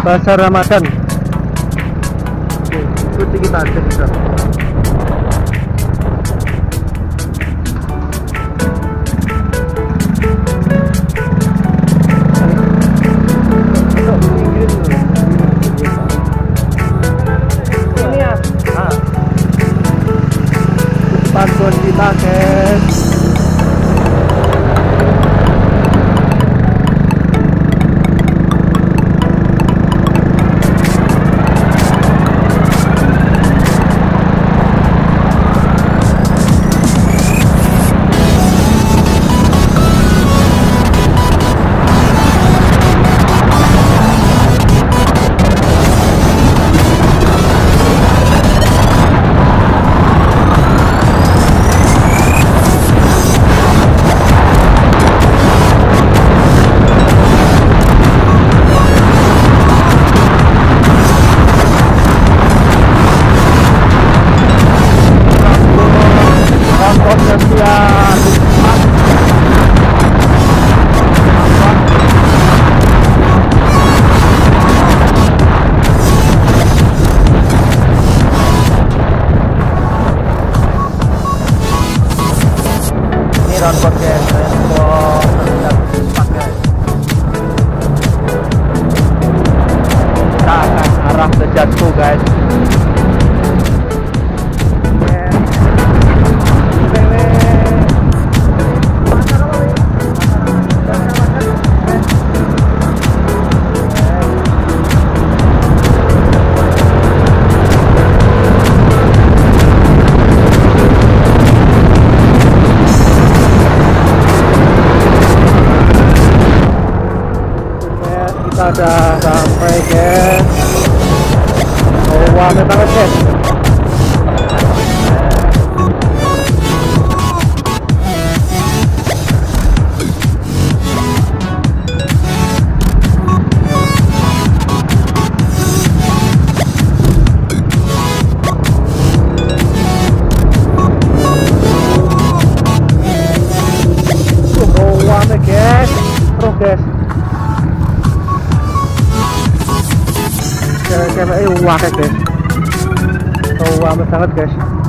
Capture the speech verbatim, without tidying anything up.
Pasar Ramadan. Oke, ikuti kita aja kita. Ini ya, ah, bantuan kita guys. Roundboard guys, roundboard cepat guys. Kita akan arah ke Jatuh guys. Kita udah sampai guys. Oh, rame banget guys. Oh, rame guys. Terus guys. Cewek-cewek wakil guys. Oh, amat sangat guys.